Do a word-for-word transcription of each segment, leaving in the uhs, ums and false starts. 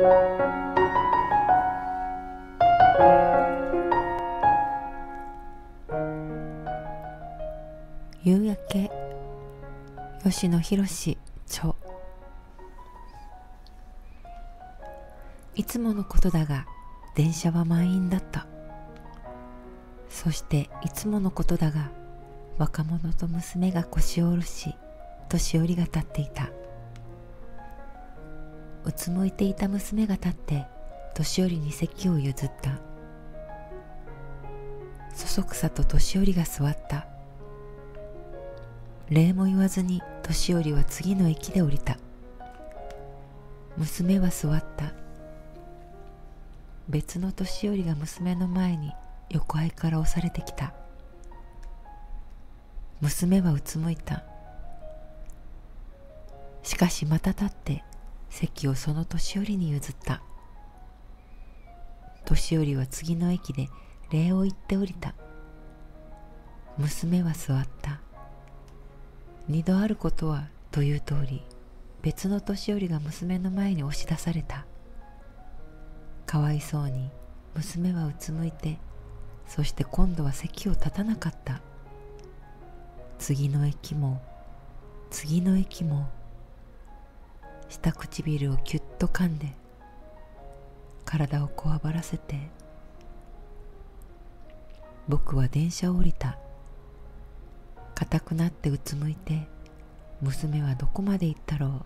夕焼け、吉野博著。いつものことだが電車は満員だった。そしていつものことだが若者と娘が腰を下ろし、年寄りが立っていた。うつむいていた娘が立って年寄りに席を譲った。そそくさと年寄りが座った。礼も言わずに年寄りは次の駅で降りた。娘は座った。別の年寄りが娘の前に横合いから押されてきた。娘はうつむいた。しかしまた立って席をその年寄りに譲った。年寄りは次の駅で礼を言って降りた。娘は座った。二度あることはという通り、別の年寄りが娘の前に押し出された。かわいそうに娘はうつむいて、そして今度は席を立たなかった。次の駅も次の駅も、下唇をキュッと噛んで体をこわばらせて、僕は電車を降りた。硬くなってうつむいて、娘はどこまで行ったろう。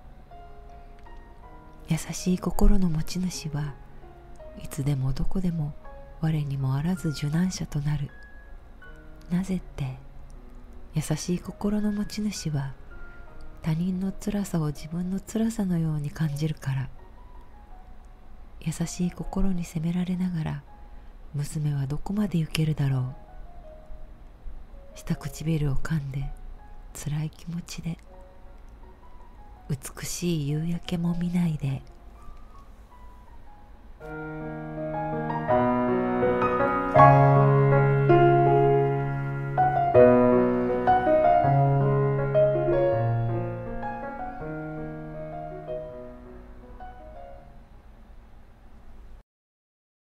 優しい心の持ち主はいつでもどこでも我にもあらず受難者となる。なぜって、優しい心の持ち主は他人の辛さを自分の辛さのように感じるから。優しい心に責められながら娘はどこまで行けるだろう。下唇を噛んで辛い気持ちで、美しい夕焼けも見ないで